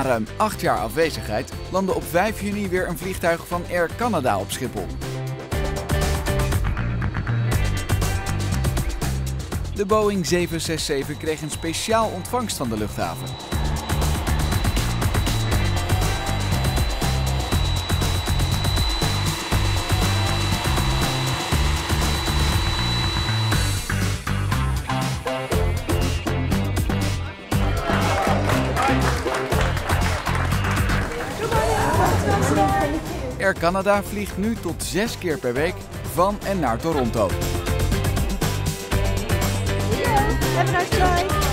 ruim 8 jaar afwezigheid landde op 5 juni weer een vliegtuig van Air Canada op Schiphol. De Boeing 767 kreeg een speciaal ontvangst van de luchthaven. Air Canada vliegt nu tot 6 keer per week van en naar Toronto. Have a nice flight.